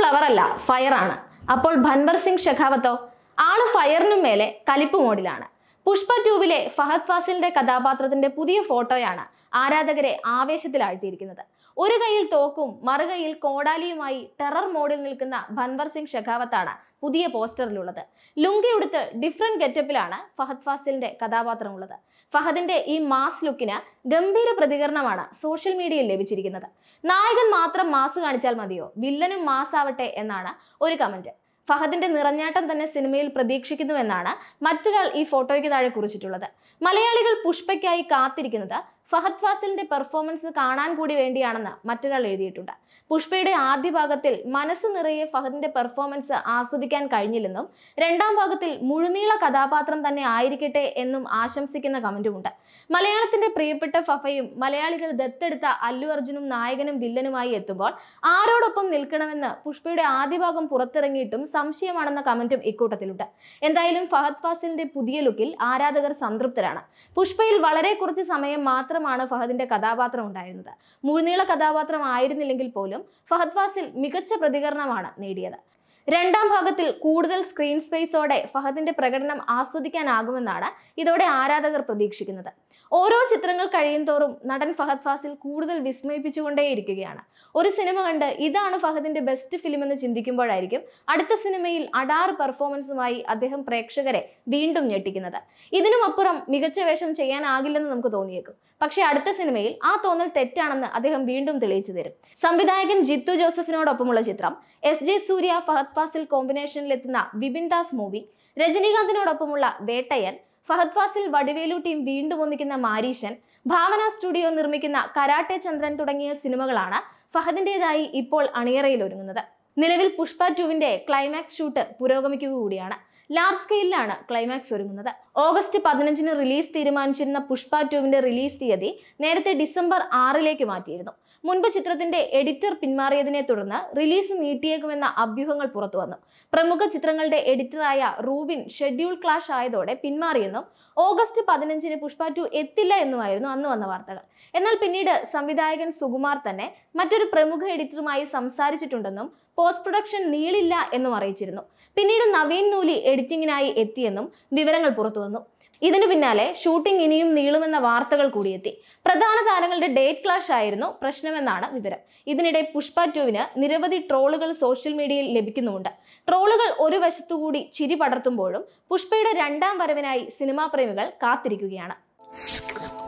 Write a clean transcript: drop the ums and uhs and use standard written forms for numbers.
Flower അല്ല, fire ആണ്. അപ്പോൾ ഭൻവർ സിംഗ് ഷെഖാവത്തോ? ആള് ഫയറിനും മേലെ കലിപ്പ് മോഡിലാണ്. പുഷ്പ 2 ഫഹദ് ഫാസിലിന്റെ കഥാപാത്രത്തിന്റെ പുതിയ ഫോട്ടോയാണ് ആരാധകരെ ആവേശത്തിലാഴ്ത്തിയിരിക്കുന്നത്. ഒരു കൈയിൽ തോക്കും മറുകൈയിൽ കോടാലിയുമായി ടെറർ മോഡിൽ നിൽക്കുന്ന ഭൻവർ സിംഗ് ഷെഖാവത്താണ് പുതിയ പോസ്റ്ററിലുള്ളത്. ലുങ്കി ഉടുത്ത് ഡിഫറെന്റ് ഗെറ്റപ്പിലാണ് ഫഹദ് ഫാസിലിന്റെ കഥാപാത്രമുള്ളത്. ഫഹദിന്റെ ഈ മാസ് ലുക്കിന് ഗംഭീര പ്രതികരണമാണ് സോഷ്യൽ മീഡിയയിൽ ലഭിച്ചിരിക്കുന്നത്. നായകൻ മാത്രം മാസ് കാണിച്ചാൽ മതിയോ, വില്ലനും മാസ് ആവട്ടെ എന്നാണ് ഒരു കമന്റ്. ഫഹദിന്റെ നിറഞ്ഞാട്ടം തന്നെ സിനിമയിൽ പ്രതീക്ഷിക്കുന്നുവെന്നാണ് മറ്റൊരാൾ ഈ ഫോട്ടോയ്ക്ക് താഴെ കുറിച്ചിട്ടുള്ളത്. മലയാളികൾ പുഷ്പയ്ക്കായി കാത്തിരിക്കുന്നത് ഫഹദ് ഫാസിലിന്റെ പെർഫോമൻസ് കാണാൻ കൂടി വേണ്ടിയാണെന്ന് മറ്റൊരാൾ എഴുതിയിട്ടുണ്ട്. പുഷ്പയുടെ ആദ്യ ഭാഗത്തിൽ മനസ്സ് നിറയെ ഫഹദിന്റെ പെർഫോമൻസ് ആസ്വദിക്കാൻ കഴിഞ്ഞില്ലെന്നും രണ്ടാം ഭാഗത്തിൽ മുഴുനീള കഥാപാത്രം തന്നെ ആയിരിക്കട്ടെ എന്നും ആശംസിക്കുന്ന കമന്റുമുണ്ട്. മലയാളത്തിന്റെ പ്രിയപ്പെട്ട ഫഫയും മലയാളികൾ ദത്തെടുത്ത അല്ലു അർജുനും നായകനും വില്ലനുമായി എത്തുമ്പോൾ ആരോടൊപ്പം നിൽക്കണമെന്ന് പുഷ്പയുടെ ആദ്യ ഭാഗം പുറത്തിറങ്ങിയിട്ടും സംശയമാണെന്ന കമന്റും ഇക്കൂട്ടത്തിലുണ്ട്. എന്തായാലും ഫഹദ് ഫാസിലിന്റെ പുതിയ ലുക്കിൽ ആരാധകർ സംതൃപ്തരാണ്. പുഷ്പയിൽ വളരെ കുറച്ച് സമയം മാത്രമാണ് ഫഹദിന്റെ കഥാപാത്രം ഉണ്ടായിരുന്നത്. മുഴുനീള കഥാപാത്രം ആയിരുന്നില്ലെങ്കിൽ പോലും ഫഹദ് ഫാസിൽ മികച്ച പ്രതികരണമാണ് നേടിയത്. രണ്ടാം ഭാഗത്തിൽ കൂടുതൽ സ്ക്രീൻ സ്പേസോടെ ഫഹദിന്റെ പ്രകടനം ആസ്വദിക്കാനാകുമെന്നാണ് ഇതോടെ ആരാധകർ പ്രതീക്ഷിക്കുന്നത്. ഓരോ ചിത്രങ്ങൾ കഴിയും തോറും നടൻ ഫഹദ് ഫാസിൽ കൂടുതൽ വിസ്മയിപ്പിച്ചുകൊണ്ടേയിരിക്കുകയാണ്. ഒരു സിനിമ കണ്ട് ഇതാണ് ഫഹദിന്റെ ബെസ്റ്റ് ഫിലിം എന്ന് ചിന്തിക്കുമ്പോഴായിരിക്കും അടുത്ത സിനിമയിൽ അടാറ് പെർഫോമൻസുമായി അദ്ദേഹം പ്രേക്ഷകരെ വീണ്ടും ഞെട്ടിക്കുന്നത്. ഇതിനുമപ്പുറം മികച്ച വേഷം ചെയ്യാനാകില്ലെന്ന് നമുക്ക് തോന്നിയേക്കും. പക്ഷേ അടുത്ത സിനിമയിൽ ആ തോന്നൽ തെറ്റാണെന്ന് അദ്ദേഹം വീണ്ടും തെളിയിച്ചു തരും. സംവിധായകൻ ജിത്തു ജോസഫിനോടൊപ്പമുള്ള ചിത്രം, SJ സൂര്യ ഫഹദ് ഫാസിൽ കോമ്പിനേഷനിലെത്തുന്ന വിപിൻ ദാസ് മൂവി, രജനീകാന്തിനോടൊപ്പമുള്ള വേട്ടയൻ, ഫഹദ് ഫാസിൽ വടിവേലു ടീം വീണ്ടും ഒന്നിക്കുന്ന മാരീശൻ, ഭാവന സ്റ്റുഡിയോ നിർമ്മിക്കുന്ന കരാട്ടെ ചന്ദ്രൻ തുടങ്ങിയ സിനിമകളാണ് ഫഹദിന്റേതായി ഇപ്പോൾ അണിയറയിൽ ഒരുങ്ങുന്നത്. നിലവിൽ പുഷ്പ 2 ക്ലൈമാക്സ് ഷൂട്ട് പുരോഗമിക്കുക കൂടിയാണ്. ലാർജ് സ്കെയിലാണ് ക്ലൈമാക്സ് ഒരുങ്ങുന്നത്. ഓഗസ്റ്റ് 15 റിലീസ് തീരുമാനിച്ചിരുന്ന പുഷ്പ 2 റിലീസ് തീയതി നേരത്തെ ഡിസംബർ 6 മാറ്റിയിരുന്നു. മുൻപ് ചിത്രത്തിന്റെ എഡിറ്റർ പിന്മാറിയതിനെ തുടർന്ന് റിലീസ് നീട്ടിയേക്കുമെന്ന അഭ്യൂഹങ്ങൾ പുറത്തു വന്നു. പ്രമുഖ ചിത്രങ്ങളുടെ എഡിറ്ററായ റൂബിൻ ഷെഡ്യൂൾ ക്ലാഷ് ആയതോടെ പിന്മാറിയെന്നും ഓഗസ്റ്റ് 15 പുഷ്പ 2 എത്തില്ല എന്നുമായിരുന്നു അന്ന് വന്ന വാർത്തകൾ. എന്നാൽ പിന്നീട് സംവിധായകൻ സുകുമാർ തന്നെ മറ്റൊരു പ്രമുഖ എഡിറ്ററുമായി സംസാരിച്ചിട്ടുണ്ടെന്നും പോസ്റ്റ് പ്രൊഡക്ഷൻ നീളില്ല എന്നും അറിയിച്ചിരുന്നു. പിന്നീട് നവീൻ നൂലി എഡിറ്റിംഗിനായി എത്തിയെന്നും വിവരങ്ങൾ പുറത്തു വന്നു. ഇതിനു പിന്നാലെ ഷൂട്ടിംഗ് ഇനിയും നീളുമെന്ന വാർത്തകൾ കൂടിയെത്തി. പ്രധാന താരങ്ങളുടെ ഡേറ്റ് ക്ലാഷ് ആയിരുന്നു പ്രശ്നമെന്നാണ് വിവരം. ഇതിനിടെ പുഷ്പ 2 നിരവധി ട്രോളുകൾ സോഷ്യൽ മീഡിയയിൽ ലഭിക്കുന്നുമുണ്ട്. ട്രോളുകൾ ഒരു വശത്തുകൂടി ചിരി പടർത്തുമ്പോഴും പുഷ്പയുടെ രണ്ടാം വരവിനായി സിനിമാ പ്രേമികൾ കാത്തിരിക്കുകയാണ്.